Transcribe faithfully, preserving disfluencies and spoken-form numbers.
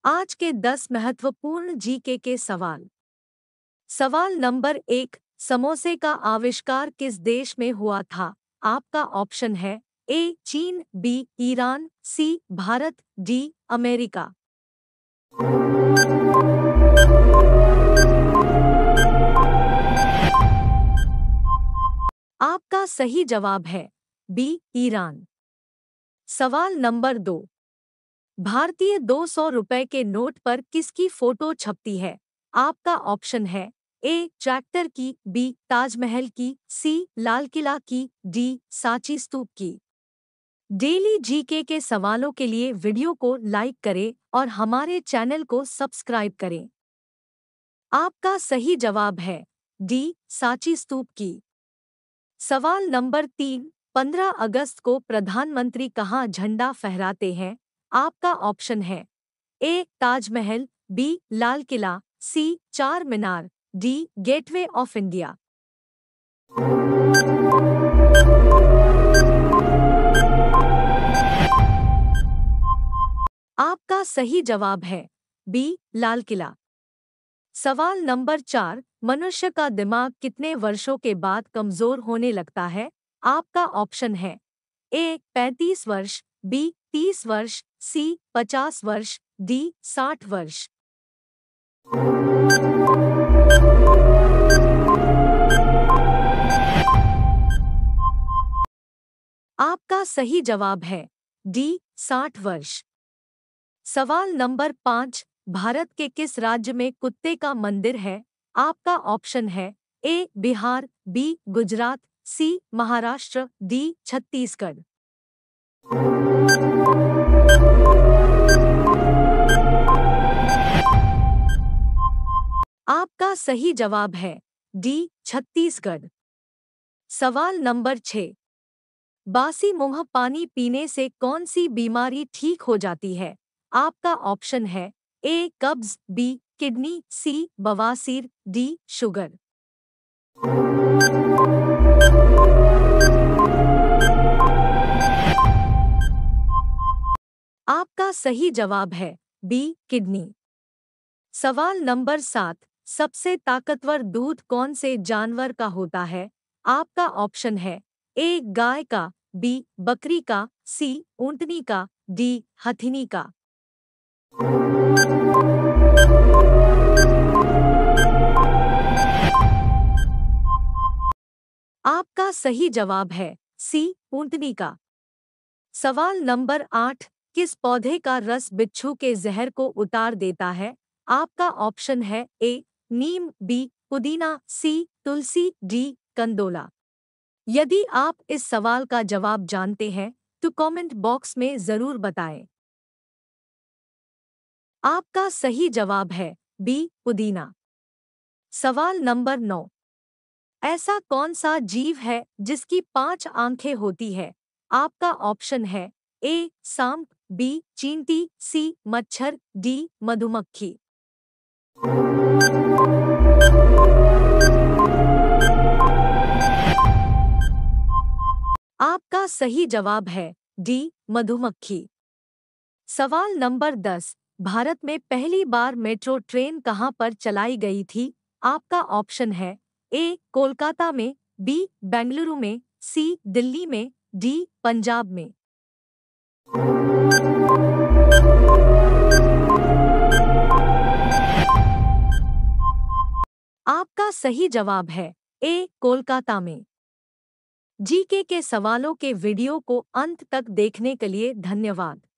आज के दस महत्वपूर्ण जीके के सवाल। सवाल नंबर एक, समोसे का आविष्कार किस देश में हुआ था? आपका ऑप्शन है ए चीन, B Iran, C Bharat, D America. आपका सही जवाब है बी ईरान। सवाल नंबर दो, भारतीय दो सौ रुपए के नोट पर किसकी फोटो छपती है? आपका ऑप्शन है ए ट्रैक्टर की, बी ताजमहल की, सी लाल किला की, डी सांची स्तूप की। डेली जीके के सवालों के लिए वीडियो को लाइक करें और हमारे चैनल को सब्सक्राइब करें। आपका सही जवाब है डी सांची स्तूप की। सवाल नंबर तीन, पंद्रह अगस्त को प्रधानमंत्री कहाँ झंडा फहराते हैं? आपका ऑप्शन है ए Taj Mahal, B Lal Qila, C Char Minar, D Gateway of India. आपका सही जवाब है बी लाल किला। सवाल नंबर चार, मनुष्य का दिमाग कितने वर्षों के बाद कमजोर होने लगता है? आपका ऑप्शन है ए पैंतीस वर्ष, बी तीस वर्ष, सी पचास वर्ष, डी साठ वर्ष। आपका सही जवाब है डी साठ वर्ष। सवाल नंबर पाँच, भारत के किस राज्य में कुत्ते का मंदिर है? आपका ऑप्शन है A Bihar, B Gujarat, C Maharashtra, D Chhattisgarh. आपका सही जवाब है डी छत्तीसगढ़। सवाल नंबर छः, बासी मुंह पानी पीने से कौन सी बीमारी ठीक हो जाती है? आपका ऑप्शन है ए कब्ज, बी किडनी, सी बवासीर, डी शुगर। आपका सही जवाब है बी किडनी। सवाल नंबर सात, सबसे ताकतवर दूध कौन से जानवर का होता है? आपका ऑप्शन है ए गाय का, बी बकरी का, सी ऊंटनी का, डी हथिनी का। आपका सही जवाब है सी ऊंटनी का। सवाल नंबर आठ, किस पौधे का रस बिच्छू के जहर को उतार देता है? आपका ऑप्शन है ए नीम, बी पुदीना, सी तुलसी, डी कंदोला। यदि आप इस सवाल का जवाब जानते हैं तो कमेंट बॉक्स में जरूर बताएं। आपका सही जवाब है बी पुदीना। सवाल नंबर नौ, ऐसा कौन सा जीव है जिसकी पांच आंखें होती है? आपका ऑप्शन है ए सांप, बी चींटी, सी मच्छर, डी मधुमक्खी। आपका सही जवाब है डी मधुमक्खी। सवाल नंबर दस, भारत में पहली बार मेट्रो ट्रेन कहां पर चलाई गई थी? आपका ऑप्शन है ए कोलकाता में, बी बेंगलुरु में, सी दिल्ली में, डी पंजाब में। आपका सही जवाब है ए कोलकाता में। जीके के सवालों के वीडियो को अंत तक देखने के लिए धन्यवाद।